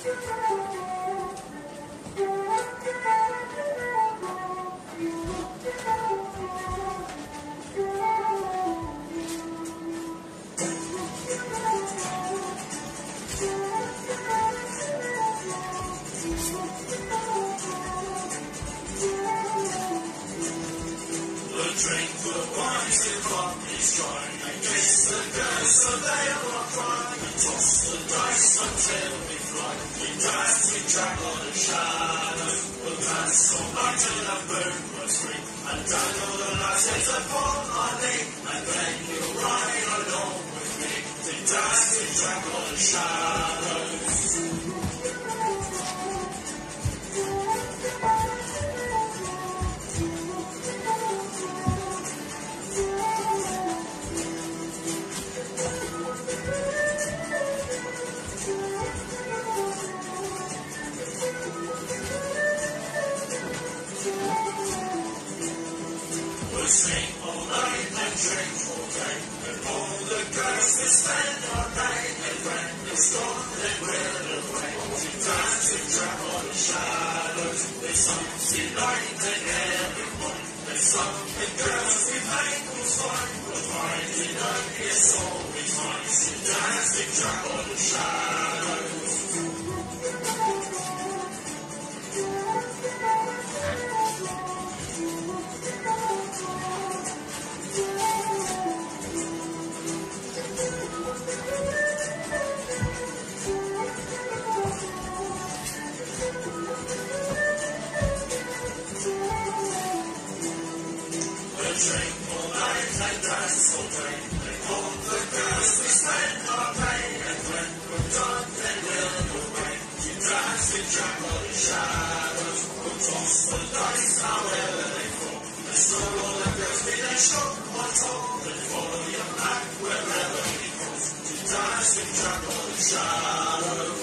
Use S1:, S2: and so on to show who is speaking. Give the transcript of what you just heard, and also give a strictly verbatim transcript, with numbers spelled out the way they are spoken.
S1: Drink the wine till coffee's dry, and kiss the girls so they will cry, and toss the dice until we fly. We dance, we travel and shadow, we'll dance all night till the moon was free, and dangle the lasses upon our knee, and then you'll ride along with me. We dance, we travel and shadows. We sing all night and drink all day, and all the girls we spend our day, and when it's gone then we're away. We dance, we travel in shadows, there's something light in every point, there's something girls we make will find, we'll find it out, it's always nice. We dance, we travel in shadows. Drink all night and dance all day, and all the girls we spend our pay, and when we're done then we'll go away. We dance, we travel in shadows, we'll toss the dice however they fall, and stroll all the girls we then shop on top, and follow your back wherever we cross. We dance, we travel in shadows.